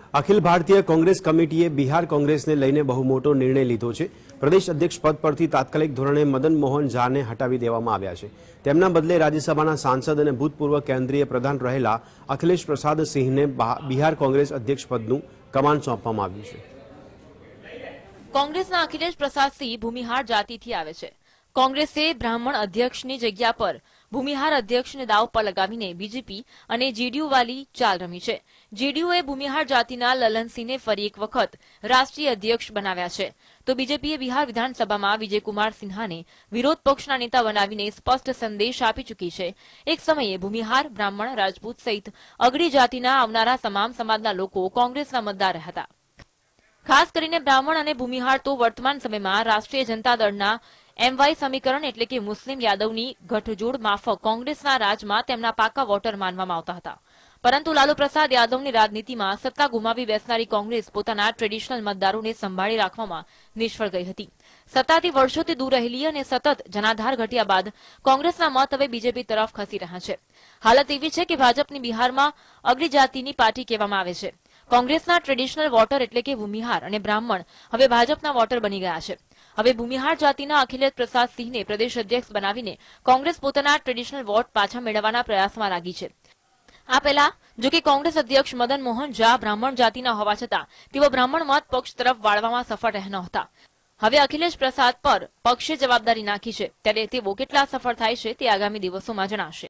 अखिल भारतीय कांग्रेस कमिटीए बिहार कांग्रेस ने लईने बहु मोटो निर्णय लीधो छे। प्रदेश अध्यक्ष पद परथी तात्कालिक धोरणे मदन मोहन झाने हटावी देवामां आव्या छे। तेमना बदले राज्यसभाना सांसद अने भूतपूर्व केन्द्रीय प्रधान रहेला अखिलेश प्रसाद सिंहने बिहार कांग्रेस अध्यक्ष पदनुं कमान सोंपवामां आव्युं छे। कांग्रेसना अखिलेश प्रसाद सिंह भूमिहार जातिथी आवे छे। कांग्रेसे ब्राह्मण अध्यक्षनी जग्या पर भूमिहार अध्यक्षने दाव पर लगावीने बीजेपी અને જેડીયુ વાલી ચાલ રમી છે। જેડીયુએ ભૂમિહાર જાતિના લલનસિંહને ફરી એક વખત રાષ્ટ્રીય અધ્યક્ષ બનાવ્યા છે, તો બીજેપીએ બિહાર વિધાનસભામાં વિજયકુમાર સિન્હાને વિરોધ પક્ષના નેતા બનાવીને સ્પષ્ટ સંદેશ આપી ચૂકી છે। એક સમયે ભૂમિહાર, બ્રાહ્મણ, રાજપૂત સહિત અગડી જાતિના આવનારા તમામ સમાજના લોકો કોંગ્રેસના મતદાર હતા। ખાસ કરીને બ્રાહ્મણ અને ભૂમિહાર તો વર્તમાન સમયમાં રાષ્ટ્રીય જનતા દળના MY સમીકરણ એટલે કે મુસ્લિમ યાદવની ગઠજોડ માફક કોંગ્રેસના રાજમાં તેમના પાકા વોટર માનવામાં આવતા હતા। પરંતુ લાલુ પ્રસાદ યાદવની રાજનીતિમાં સત્તા ગુમાવી બેસનારી કોંગ્રેસ પોતાના ટ્રેડિશનલ મતદારોને સંભાળી રાખવામાં નિષ્ફળ ગઈ હતી। સત્તાથી વર્ષોથી દૂર રહેલી અને સતત જનાધાર ઘટ્યા બાદ કોંગ્રેસના મત હવે બીજેપી તરફ ખસી રહ્યા છે। હાલત એવી છે કે ભાજપની બિહારમાં અગડી જાતિની પાર્ટી કહેવામાં આવે છે। કોંગ્રેસના ટ્રેડિશનલ વોટર એટલે કે ભૂમિહાર અને બ્રાહ્મણ હવે ભાજપના વોટર બની ગયા છે। હવે ભૂમિહાર જાતિના અખિલેશ પ્રસાદ સિંહને પ્રદેશ અધ્યક્ષ બનાવીને કોંગ્રેસ પોતાના ટ્રેડિશનલ વોટ પાછા મેળવવાના પ્રયાસમાં લાગી છે। આ પહેલા જો કે કોંગ્રેસ અધ્યક્ષ મદન મોહન ઝા બ્રાહ્મણ જાતિના હોવા છતાં તેઓ બ્રાહ્મણ મત પક્ષ તરફ વાળવામાં સફળ રહ્યા નહોતા। હવે અખિલેશ પ્રસાદ પર પક્ષે જવાબદારી નાખી છે, ત્યારે તેઓ કેટલા સફળ થાય છે તે આગામી દિવસોમાં જણાશે।